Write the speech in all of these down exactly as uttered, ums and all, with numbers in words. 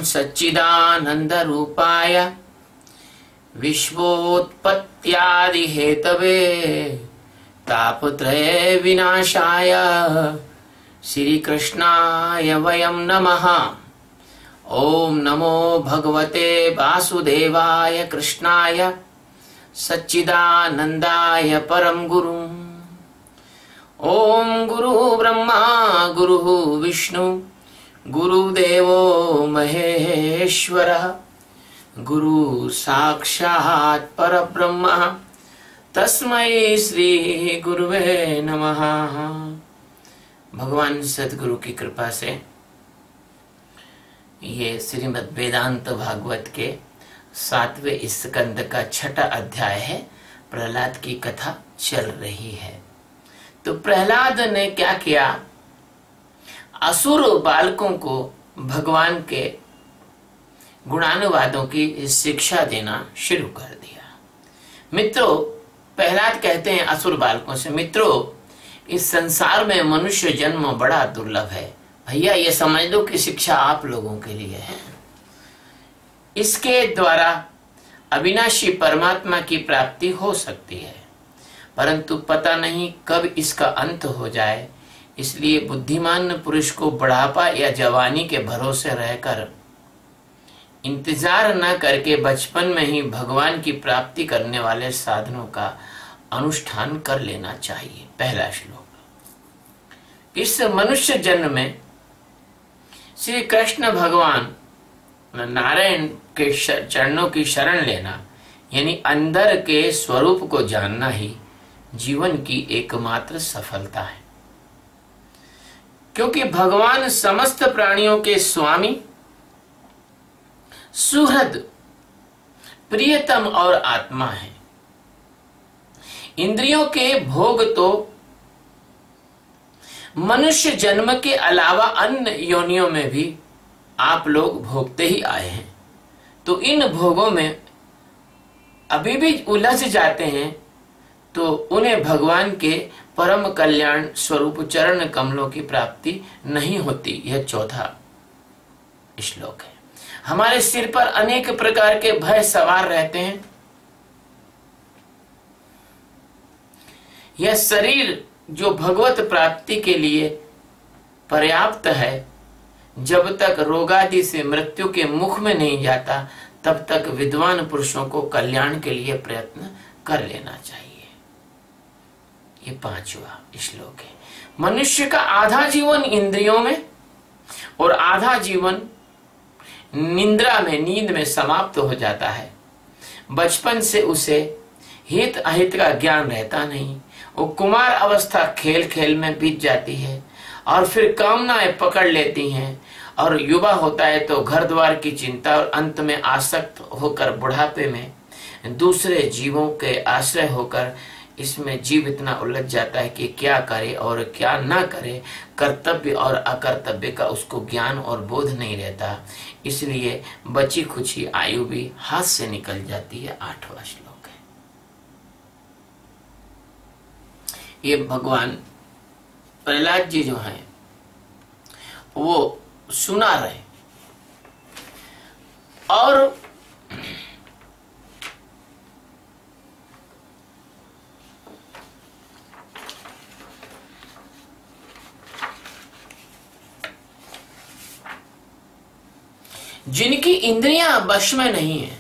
सच्चिदानंद रूपाय विश्वोत्पत्त्यादि Hathaway तापत्रय विनाशाय श्री कृष्णाय वयं नमः। ओम नमो भगवते वासुदेवाय कृष्णाय सच्चिदानंदाय परम गुरु। ओम गुरु ब्रह्मा गुरु विष्णु गुरुदेवो महेश्वरः गुरु साक्षात् परब्रह्म तस्मै श्री गुरुवे नमः। भगवान सद्गुरु की कृपा से ये श्रीमद् वेदांत भागवत के सातवें स्कंद का छठा अध्याय है। प्रहलाद की कथा चल रही है। तो प्रहलाद ने क्या किया, असुर बालकों को भगवान के गुणानुवादों की शिक्षा देना शुरू कर दिया। मित्रों, प्रहलाद कहते हैं असुर बालकों से, मित्रों इस संसार में मनुष्य जन्म बड़ा दुर्लभ है। भैया ये समझ लो कि शिक्षा आप लोगों के लिए है। इसके द्वारा अविनाशी परमात्मा की प्राप्ति हो सकती है, परंतु पता नहीं कब इसका अंत हो जाए। इसलिए बुद्धिमान पुरुष को बुढ़ापा या जवानी के भरोसे रहकर इंतजार न करके बचपन में ही भगवान की प्राप्ति करने वाले साधनों का अनुष्ठान कर लेना चाहिए। पहला श्लोक। इस मनुष्य जन्म में श्री कृष्ण भगवान नारायण के चरणों की शरण लेना यानी अंदर के स्वरूप को जानना ही जीवन की एकमात्र सफलता है, क्योंकि भगवान समस्त प्राणियों के स्वामी, सुहृद, प्रियतम और आत्मा है। इंद्रियों के भोग तो मनुष्य जन्म के अलावा अन्य योनियों में भी आप लोग भोगते ही आए हैं। तो इन भोगों में अभी भी उलझ जाते हैं तो उन्हें भगवान के परम कल्याण स्वरूप चरण कमलों की प्राप्ति नहीं होती। यह चौथा श्लोक है। हमारे सिर पर अनेक प्रकार के भय सवार रहते हैं। यह शरीर जो भगवत प्राप्ति के लिए पर्याप्त है, जब तक रोगादि से मृत्यु के मुख में नहीं जाता तब तक विद्वान पुरुषों को कल्याण के लिए प्रयत्न कर लेना चाहिए। ये पांचवा श्लोक है। मनुष्य का आधा जीवन इंद्रियों में और आधा जीवन निद्रा में, नींद में समाप्त हो जाता है। बचपन से उसे हित अहित का ज्ञान रहता नहीं। वो कुमार अवस्था खेल खेल में बीत जाती है और फिर कामनाएं पकड़ लेती हैं, और युवा होता है तो घर द्वार की चिंता, और अंत में आसक्त होकर बुढ़ापे में दूसरे जीवों के आश्रय होकर इसमें जीव इतना उलझ जाता है कि क्या करे और क्या ना करे, कर्तव्य और अकर्तव्य का उसको ज्ञान और बोध नहीं रहता। इसलिए बची खुची आयु भी हाथ से निकल जाती है। आठवां श्लोक है। ये भगवान प्रहलाद जी जो हैं वो सुना रहे, और जिनकी इंद्रियां वश में नहीं है,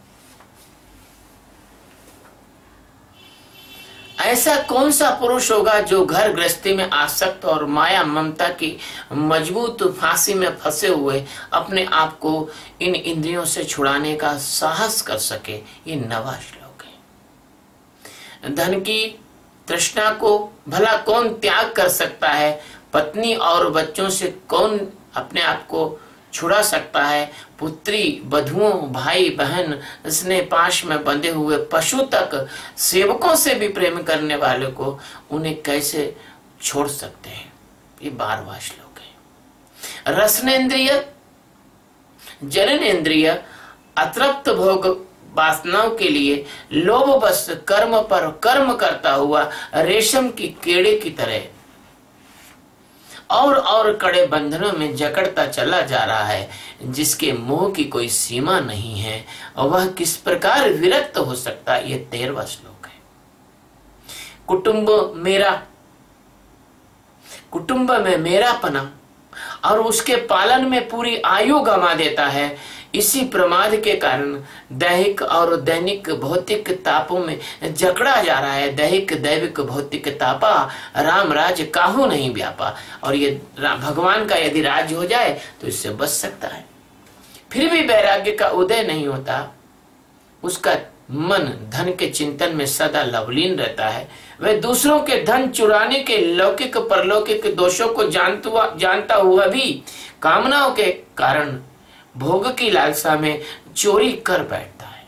ऐसा कौन सा पुरुष होगा जो घर गृहस्थी में आसक्त और माया ममता की मजबूत फांसी में फंसे हुए अपने आप को इन इंद्रियों से छुड़ाने का साहस कर सके। ये नवा श्लोक है। धन की तृष्णा को भला कौन त्याग कर सकता है? पत्नी और बच्चों से कौन अपने आप को छुड़ा सकता है? पुत्री, बधुओं, भाई बहन, स्नेह पाश में बंधे हुए पशु तक सेवकों से भी प्रेम करने वाले को उन्हें कैसे छोड़ सकते हैं? ये बारहवां श्लोक है। रसनेन्द्रिय, जननेन्द्रिय अतृप्त भोग वासनाओं के लिए लोभवश कर्म पर कर्म करता हुआ रेशम की कीड़े की तरह और और कड़े बंधनों में जकड़ता चला जा रहा है, जिसके मोह की कोई सीमा नहीं है, और वह किस प्रकार विरक्त हो सकता है। ये तेरहवां श्लोक है। कुटुंब मेरा, कुटुंब में मेरापना और उसके पालन में पूरी आयु गंवा देता है। इसी प्रमाद के कारण दैहिक और दैनिक भौतिक तापों में जकड़ा जा रहा है। दैहिक दैविक भौतिक तापा राम राज काहू नहीं व्यापा। और ये भगवान का यदि राज्य हो जाए तो इससे बच सकता है। फिर भी वैराग्य का उदय नहीं होता। उसका मन धन के चिंतन में सदा लवलीन रहता है। वह दूसरों के धन चुराने के लौकिक परलौकिक दोषों को जानता जानता हुआ भी कामनाओं के कारण भोग की लालसा में चोरी कर बैठता है।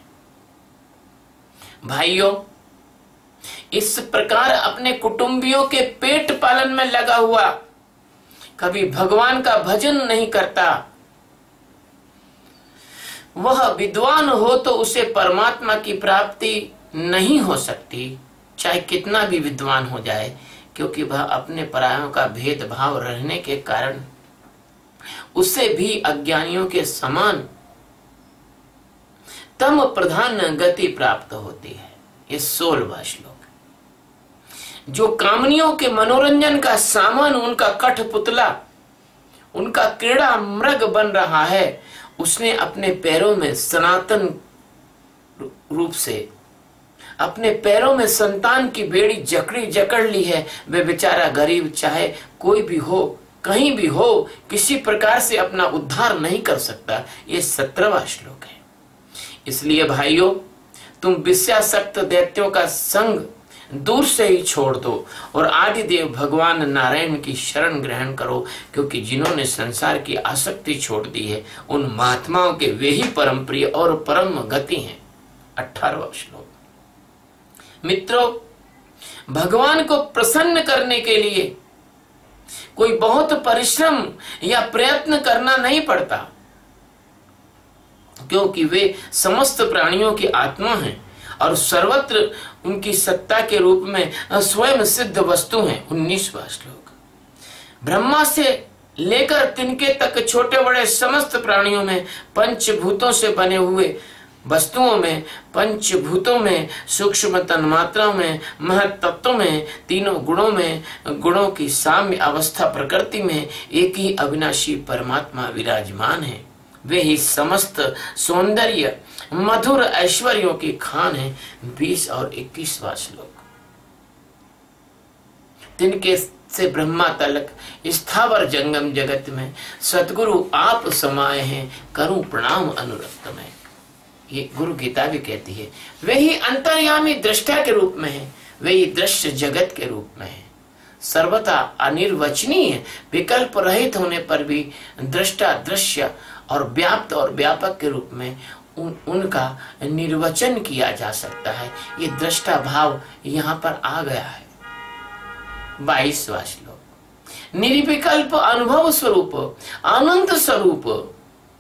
भाइयों, इस प्रकार अपने कुटुंबियों के पेट पालन में लगा हुआ कभी भगवान का भजन नहीं करता, वह विद्वान हो तो उसे परमात्मा की प्राप्ति नहीं हो सकती, चाहे कितना भी विद्वान हो जाए, क्योंकि वह अपने परायों का भेदभाव रहने के कारण उसे भी अज्ञानियों के समान तम प्रधान गति प्राप्त होती है। ये सोलहवां श्लोक। जो कामनियों के मनोरंजन का सामान, उनका कठपुतला, उनका क्रीड़ा मृग बन रहा है, उसने अपने पैरों में सनातन रूप से अपने पैरों में संतान की बेड़ी जकड़ी जकड़ ली है। वे बेचारा गरीब, चाहे कोई भी हो, कहीं भी हो, किसी प्रकार से अपना उद्धार नहीं कर सकता। ये सत्रहवां श्लोक है। इसलिए भाइयों, तुम विषयासक्त दैत्यों का संग दूर से ही छोड़ दो और आदिदेव भगवान नारायण की शरण ग्रहण करो, क्योंकि जिन्होंने संसार की आसक्ति छोड़ दी है, उन महात्माओं के वे ही परम प्रिय और परम गति हैं। अठारहवां श्लोक। मित्रों, भगवान को प्रसन्न करने के लिए कोई बहुत परिश्रम या प्रयत्न करना नहीं पड़ता, क्योंकि वे समस्त प्राणियों की आत्मा हैं और सर्वत्र उनकी सत्ता के रूप में स्वयं सिद्ध वस्तु हैं। उन्नीसवां श्लोक। ब्रह्मा से लेकर तिनके तक छोटे बड़े समस्त प्राणियों में, पंचभूतों से बने हुए वस्तुओं में, पंचभूतों में, सूक्ष्म तन्मात्राओं में, महत्तत्वों में, तीनों गुणों में, गुणों की साम्य अवस्था प्रकृति में एक ही अविनाशी परमात्मा विराजमान है। वे ही समस्त सौंदर्य मधुर ऐश्वर्यों की खान है। बीस और इक्कीसवां श्लोक। तिनके से ब्रह्मा तलक स्थावर जंगम जगत में सतगुरु आप समाये हैं, करूं प्रणाम अनुरक्त में। ये गुरु गीता भी कहती है। वे ही अंतर्यामी दृष्टा के रूप में है, वे ही दृश्य जगत के रूप में है, सर्वथा अनिर्वचनीय, विकल्प रहित होने पर भी दृष्टा, दृश्य और व्याप्त और व्यापक के रूप में उन, उनका निर्वचन किया जा सकता है। ये दृष्टा भाव यहाँ पर आ गया है। बाईसवां श्लोक। निर्विकल्प अनुभव स्वरूप, अनंत स्वरूप,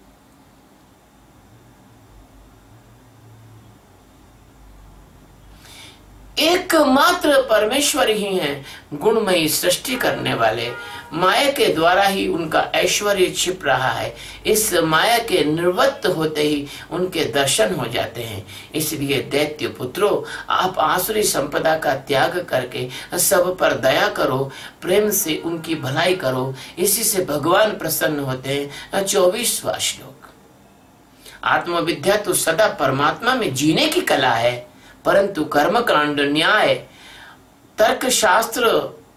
एकमात्र परमेश्वर ही हैं, गुणमयी सृष्टि करने वाले। माया के द्वारा ही उनका ऐश्वर्य छिप रहा है। इस माया के निर्वृत्त होते ही उनके दर्शन हो जाते हैं। इसलिए दैत्य पुत्रों, आप आसुरी संपदा का त्याग करके सब पर दया करो, प्रेम से उनकी भलाई करो, इसी से भगवान प्रसन्न होते हैं। चौबीसवां श्लोक। आत्मविद्या तो सदा परमात्मा में जीने की कला है, परंतु कर्मकांड, न्याय, तर्क शास्त्र,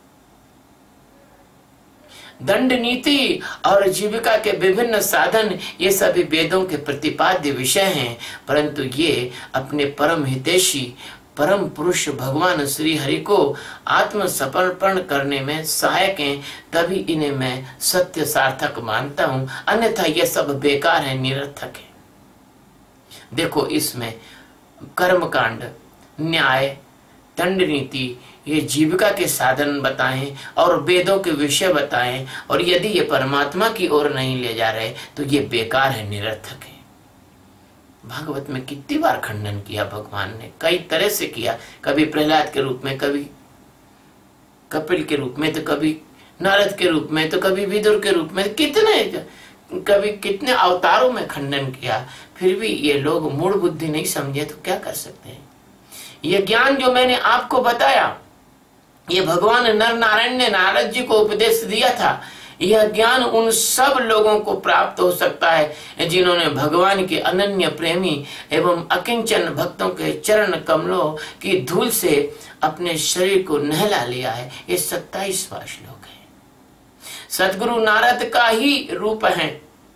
दंड नीति और जीविका के विभिन्न साधन, ये सभी वेदों के प्रतिपाद्य विषय हैं, परंतु ये अपने परम हितैषी परम पुरुष भगवान श्री हरि को आत्म समर्पण करने में सहायक हैं। तभी इन्हें मैं सत्य सार्थक मानता हूं, अन्यथा ये सब बेकार है, निरर्थक है। देखो, इसमें कर्मकांड, न्याय, दंड नीति, ये जीविका के साधन बताएं और वेदों के विषय बताएं, और यदि ये परमात्मा की ओर नहीं ले जा रहे तो ये बेकार है, निरर्थक है। भागवत में कितनी बार खंडन किया भगवान ने, कई तरह से किया, कभी प्रहलाद के रूप में, कभी कपिल के रूप में, तो कभी नारद के रूप में, तो कभी विदुर के रूप में, कितने कभी कितने अवतारों में खंडन किया, फिर भी ये लोग मूढ़ बुद्धि नहीं समझे तो क्या कर सकते हैं। ये ज्ञान जो मैंने आपको बताया, ये भगवान नर नारायण ने नारद जी को उपदेश दिया था। यह ज्ञान उन सब लोगों को प्राप्त हो सकता है जिन्होंने भगवान के अनन्य प्रेमी एवं अकिंचन भक्तों के चरण कमलों की धूल से अपने शरीर को नहला लिया है। ये सत्ताईसवां श्लोक है। सद्गुरु नारद का ही रूप है,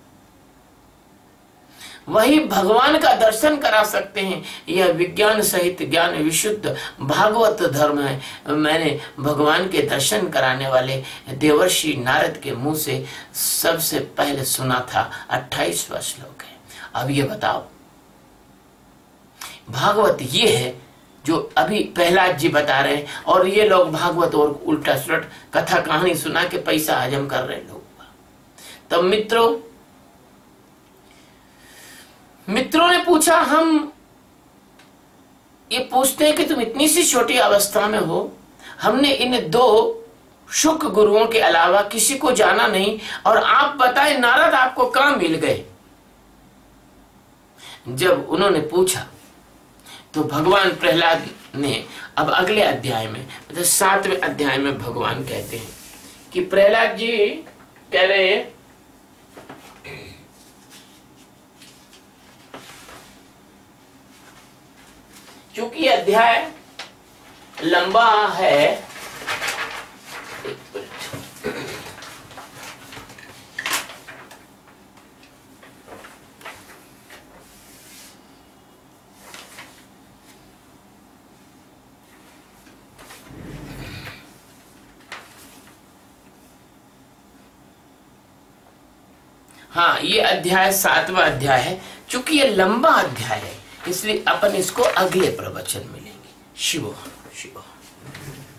वही भगवान का दर्शन करा सकते हैं। यह विज्ञान सहित ज्ञान विशुद्ध भागवत धर्म है। मैंने भगवान के दर्शन कराने वाले देवर्षि नारद के मुंह से सबसे पहले सुना था। अट्ठाईसवां श्लोक है। अब ये बताओ, भागवत ये है जो अभी प्रहलाद जी बता रहे हैं, और ये लोग भागवत और उल्टा सुलट कथा कहानी सुना के पैसा हजम कर रहे लोग। तब मित्रों मित्रों ने पूछा, हम ये पूछते हैं कि तुम इतनी सी छोटी अवस्था में हो, हमने इन दो शुक गुरुओं के अलावा किसी को जाना नहीं, और आप बताएं नारद आपको कहां मिल गए। जब उन्होंने पूछा तो भगवान प्रहलाद ने अब अगले अध्याय में, मतलब सातवें अध्याय में भगवान कहते हैं कि प्रहलाद जी कह रहे हैं क्योंकि अध्याय लंबा है, हाँ ये अध्याय सातवां अध्याय है। चूंकि ये लंबा अध्याय है इसलिए अपन इसको अगले प्रवचन में लेंगे। शिवो शिवो।